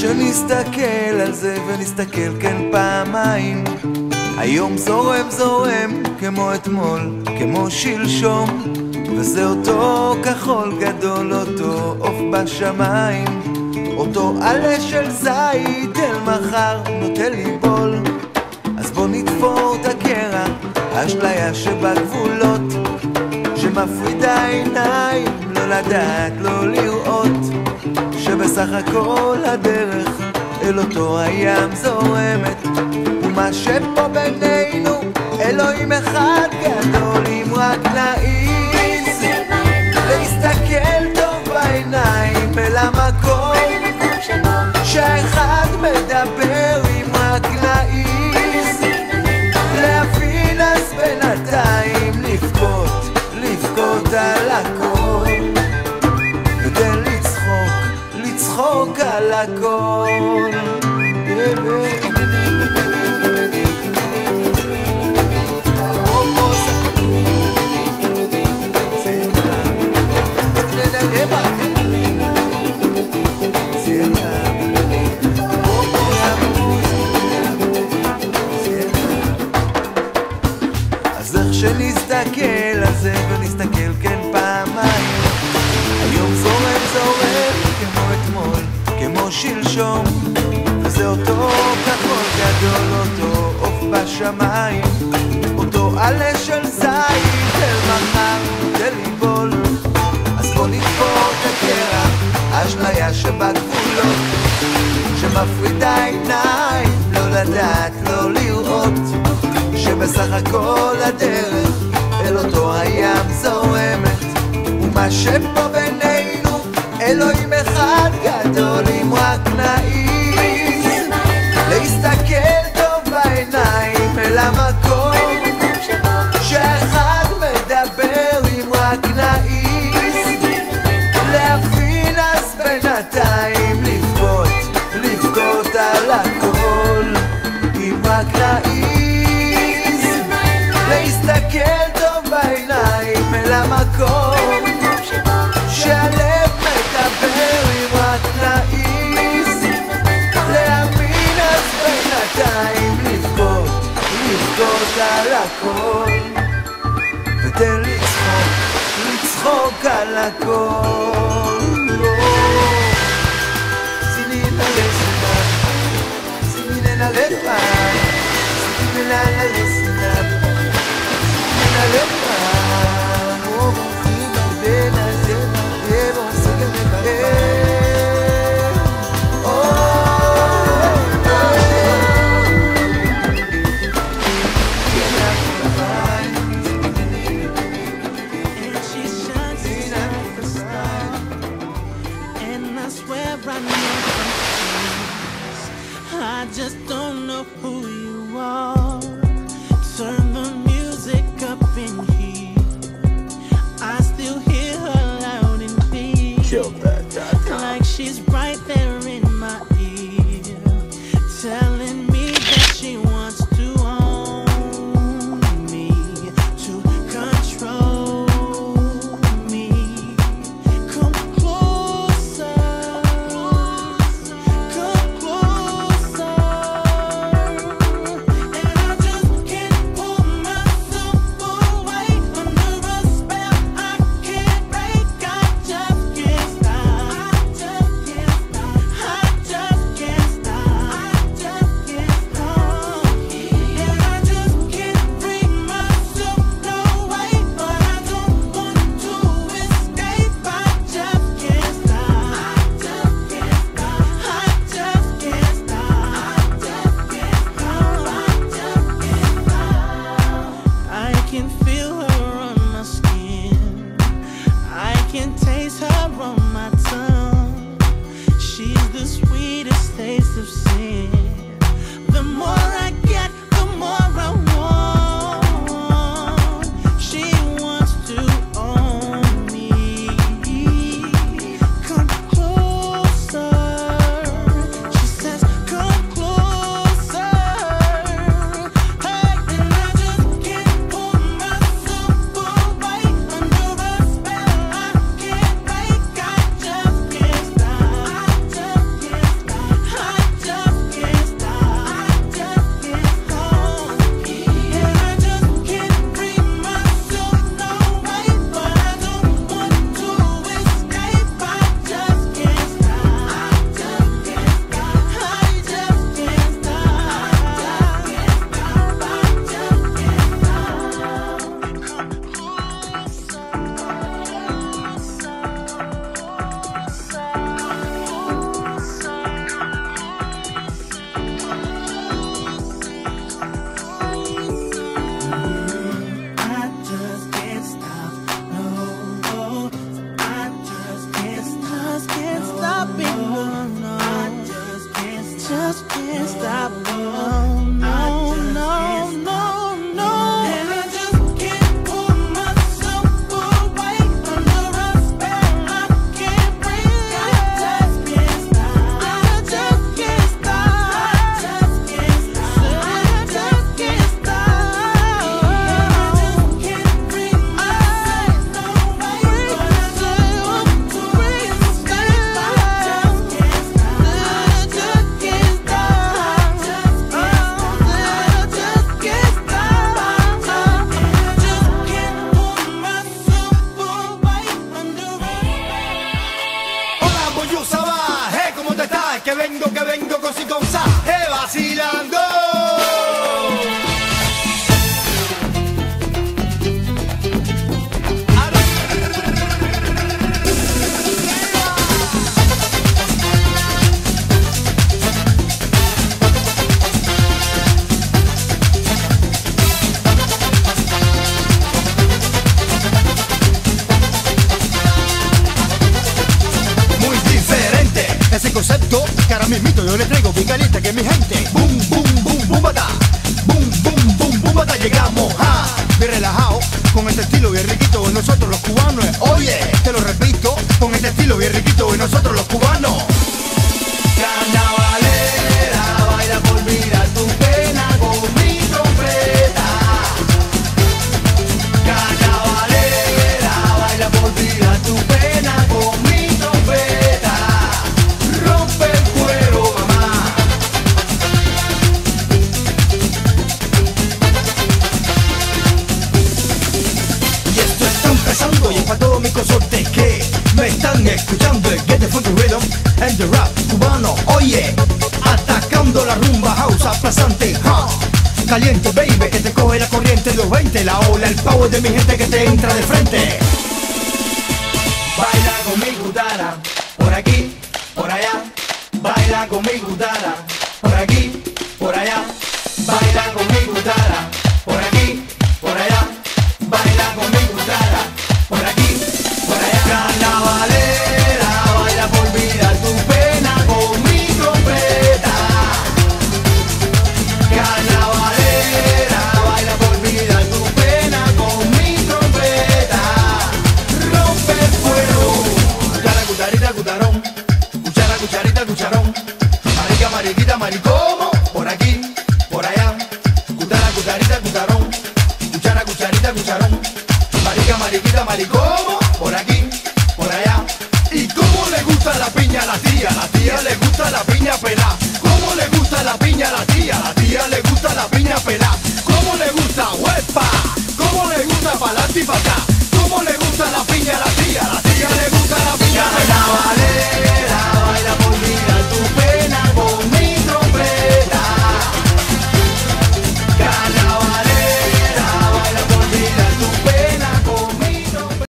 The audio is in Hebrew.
שנסתכל על זה ונסתכל כן פעמיים. היום זורם זורם כמו אתמול, כמו שלשום, וזה אותו כחול גדול, אותו עוף בשמיים, אותו עלה של זית אל מחר נוטה ליבול. אז בוא נתפור את הקרע, האשליה שבגבולות, שמפרידה עיניים, לא לדעת, לא לראות, שבסך הכל הדרך אל אותו הים זורמת, ומה שפה בינינו אלוהים אחד גדול. אם רק נעיז להסתכל טוב בעיניים אל המקום שהאחד מדבר, אם רק נעיז להבין, אז בינתיים לבכות על הכל, כדי לצחוק על הכל. אז איך שנסתכל על זה ונסתכל כן פעמיים, היום זורם זורם כמו אתמול, כמו שלשום, וזה אותו כחול גדול, אותו עוף בשמיים, אותו עלה של זית אל מחר נוטה ליבול. אז בוא נתפור את הקרע, האשליה שבגבולות, שמפרידה עיניים, לא לדעת, לא לראות, שבסך הכל הדרך אל אותו הים זורמת, ומה שפה בינינו אלוהים אחד גדול. אם רק נעיז להסתכל טוב בעיניים אל המקום שאחד מדבר, אם רק נעיז להבין, אז בינתיים לבכות על הכל. אם רק נעיז להסתכל טוב בעיניים אל המקום שהלב מדבר, אם רק נעיז להאמין, אז בינתיים לבכות על הכל, ותן לצחוק על הכל. סיננה לסנה, סיננה לפן, סיננה לסנה, סיננה לפן, מורחים בין הזמן, הם עושים לבאר. I just don't know who you are. Turn the music up in here. I still hear her loud and clear. Kill that. Like she's right there in my ear, telling me that she wants to own me, to control me. Come closer, come closer. And I just can't pull myself away under a spell I can't break. I just can't stop. I just can't stop. I just can't stop. I just can't stop. And I just can't bring myself away, but I don't want to escape. I just can't stop. I just can't stop. I just can't stop. I just can't stop. I just can't stop. I can feel her on my skin. I can taste her on my tongue. She's the sweetest taste of sin. The more I get, the more I want. She wants to own me. Come closer. She says, come closer. Hey, and I just can't pull myself away under a spell I can't break. I just can't stop. I just can't stop. I c'est comme ça, et vacilando. Ese concepto que ahora mismito yo le traigo bien caliente que mi gente. Boom, boom, boom, boom, bata. Boom, boom, boom, boom, bata. Llegamos a bien relajado con este estilo bien riquito de nosotros los cubanos. Oye, te lo repito, con este estilo bien riquito de nosotros los cubanos. Carnavalera, baila por olvidar tu pena con mi trompeta. Carnavalera, baila por olvidar tu pena con mi trompeta. Rompe el cuero, mamá. Y esto está empezando y es para todos mis consortes que me están escuchando. El Get the Funky Rhythm and the Rap cubano. Oye, atacando la rumba house aplazante, caliente, baby, que te coge la corriente de los 20. La ola, el power de mi gente que te entra de frente. Baila con mi gutana, por aquí, por allá. Baila con mi gutana, por aquí, por allá. Baila con mi gutana, por aquí, por allá. Baila con mi gutana, por aquí, por allá. Carnavalera, baila por olvidar tu pena con mi trompeta. Carnavalera, baila por olvidar tu pena con mi trompeta. Rompe el fuego. Cuchara, cucharita, cucharón. Cuchara, cucharita, cucharón. Marica, mariquita, maricomo. Por aquí, por allá. Cuchara, cucharita, cucharón. Cuchara, cucharita, cucharón. Marica, mariquita, maricomo. Por aquí, por allá. ¿Y cómo le gusta la piña a la tía? La tía le gusta la piña pelá. ¿Cómo le gusta la piña a la tía? La tía le gusta la piña pelá. ¿Cómo le gusta? ¡Huepa! ¿Cómo le gusta pa'lante y pa' acá?